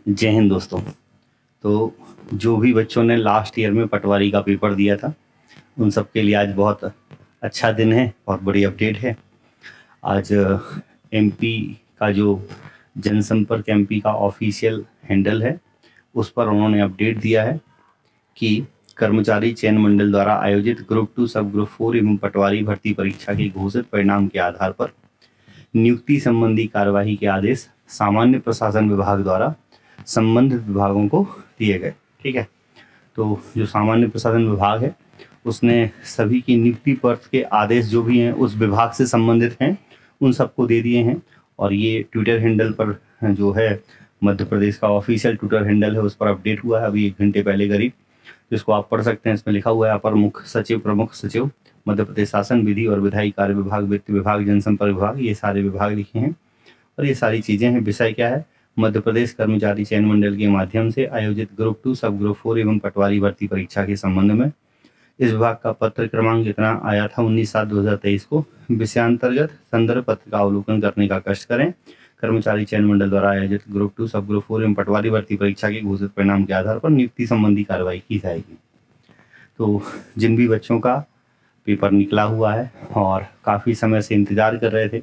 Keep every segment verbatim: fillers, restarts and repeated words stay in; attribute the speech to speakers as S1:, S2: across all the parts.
S1: जय हिंद दोस्तों। तो जो भी बच्चों ने लास्ट ईयर में पटवारी का पेपर दिया था उन सब के लिए आज बहुत अच्छा दिन है, बहुत बड़ी अपडेट है। आज एमपी का जो जनसंपर्क एमपी का ऑफिशियल हैंडल है उस पर उन्होंने अपडेट दिया है कि कर्मचारी चयन मंडल द्वारा आयोजित group two sub group four एवं पटवारी भर्ती परीक्षा के घोषित परिणाम के आधार पर नियुक्ति संबंधी कार्यवाही के आदेश सामान्य प्रशासन विभाग द्वारा संबंधित विभागों को दिए गए। ठीक है, तो जो सामान्य प्रशासन विभाग है उसने सभी की नियुक्ति पत्र के आदेश जो भी हैं उस विभाग से संबंधित हैं उन सबको दे दिए हैं। और ये ट्विटर हैंडल पर जो है मध्य प्रदेश का ऑफिशियल ट्विटर हैंडल है उस पर अपडेट हुआ है अभी एक घंटे पहले करीब, जिसको आप पढ़ सकते हैं। इसमें लिखा हुआ है अपर मुख्य सचिव, प्रमुख सचिव मध्य प्रदेश शासन, विधि और विधायी कार्य विभाग, वित्त विभाग, जनसंपर्क विभाग, ये सारे विभाग लिखे हैं और ये सारी चीज़ें हैं। विषय क्या है? मध्य प्रदेश कर्मचारी चयन मंडल के माध्यम से आयोजित group two sub group four एवं पटवारी भर्ती परीक्षा के संबंध में इस विभाग का पत्र क्रमांक इतना आया था उन्नीस सात दो हजार तेईस को। विषयांतर्गत संदर्भ पत्र का अवलोकन करने का कष्ट करें। कर्मचारी चयन मंडल द्वारा आयोजित group two sub group four एवं पटवारी भर्ती परीक्षा के घोषित परिणाम के आधार पर नियुक्ति संबंधी कार्रवाई की जाएगी। तो जिन भी बच्चों का पेपर निकला हुआ है और काफ़ी समय से इंतज़ार कर रहे थे,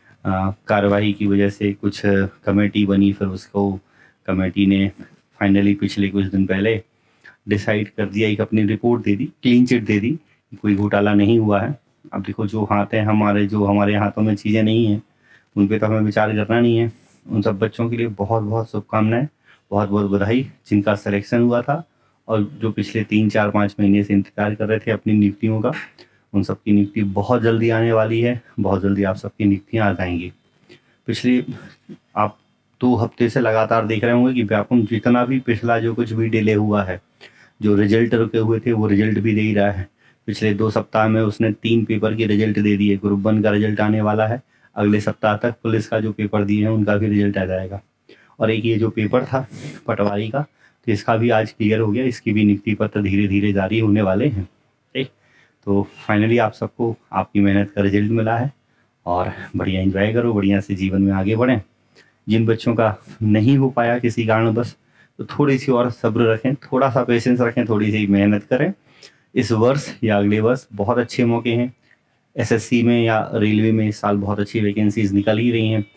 S1: कार्रवाई की वजह से कुछ कमेटी बनी, फिर उसको कमेटी ने फाइनली पिछले कुछ दिन पहले डिसाइड कर दिया, एक अपनी रिपोर्ट दे दी, क्लीन चिट दे दी, कोई घोटाला नहीं हुआ है। अब देखो, जो हाथ हैं हमारे, जो हमारे हाथों में चीज़ें नहीं हैं उन पे तो हमें विचार करना नहीं है। उन सब बच्चों के लिए बहुत बहुत शुभकामनाएं, बहुत बहुत बधाई जिनका सिलेक्शन हुआ था और जो पिछले तीन चार पाँच महीने से इंतजार कर रहे थे अपनी नियुक्तियों का, उन सब की नियुक्ति बहुत जल्दी आने वाली है। बहुत जल्दी आप सबकी नियुक्तियाँ आ जाएंगी। पिछले आप दो हफ्ते से लगातार देख रहे होंगे कि व्यापम जितना भी पिछला जो कुछ भी डिले हुआ है, जो रिजल्ट रुके हुए थे वो रिजल्ट भी दे ही रहा है। पिछले दो सप्ताह में उसने तीन पेपर के रिजल्ट दे दिए। ग्रुप वन का रिजल्ट आने वाला है, अगले सप्ताह तक पुलिस का जो पेपर दिए हैं उनका भी रिजल्ट आ जाएगा। और एक ये जो पेपर था पटवारी का, तो इसका भी आज क्लियर हो गया, इसकी भी नियुक्ति पत्र धीरे धीरे जारी होने वाले हैं। ठीक, तो फाइनली आप सबको आपकी मेहनत का रिजल्ट मिला है और बढ़िया एंजॉय करो, बढ़िया से जीवन में आगे बढ़ें। जिन बच्चों का नहीं हो पाया किसी कारणवश, तो थोड़ी सी और सब्र रखें, थोड़ा सा पेशेंस रखें, थोड़ी सी मेहनत करें। इस वर्ष या अगले वर्ष बहुत अच्छे मौके हैं। एसएससी में या रेलवे में इस साल बहुत अच्छी वैकेंसीज निकल ही रही हैं।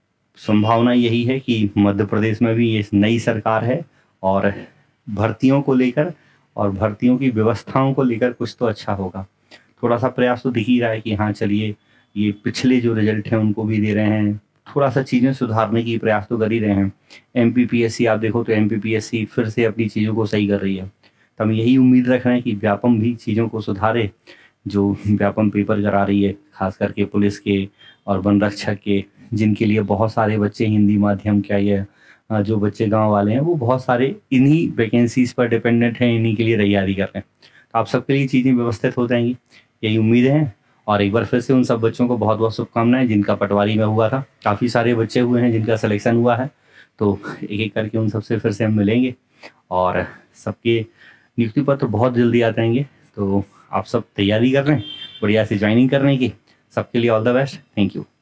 S1: संभावना यही है कि मध्य प्रदेश में भी ये नई सरकार है और भर्तियों को लेकर और भर्तियों की व्यवस्थाओं को लेकर कुछ तो अच्छा होगा। थोड़ा सा प्रयास तो दिख ही रहा है कि हाँ चलिए, ये पिछले जो रिजल्ट हैं उनको भी दे रहे हैं, थोड़ा सा चीज़ें सुधारने की प्रयास तो कर ही रहे हैं। एमपीपीएससी आप देखो तो एमपीपीएससी फिर से अपनी चीज़ों को सही कर रही है। तो हम यही उम्मीद रख रहे हैं कि व्यापम भी चीज़ों को सुधारे। जो व्यापम पेपर करा रही है, खास करके पुलिस के और वन रक्षक के, जिनके लिए बहुत सारे बच्चे हिंदी माध्यम क्या ये जो बच्चे गांव वाले हैं वो बहुत सारे इन्हीं वैकेंसीज पर डिपेंडेंट हैं, इन्हीं के लिए तैयारी कर रहे हैं। तो आप सबके लिए चीज़ें व्यवस्थित हो जाएंगी, यही उम्मीद है। और एक बार फिर से उन सब बच्चों को बहुत बहुत शुभकामनाएं जिनका पटवारी में हुआ था। काफ़ी सारे बच्चे हुए हैं जिनका सिलेक्शन हुआ है, तो एक एक करके उन सबसे फिर से हम मिलेंगे और सबके नियुक्ति पत्र बहुत जल्दी आ जाएंगे। तो आप सब तैयारी कर रहे हैं बढ़िया से ज्वाइनिंग करने की। सबके लिए all the best. Thank you.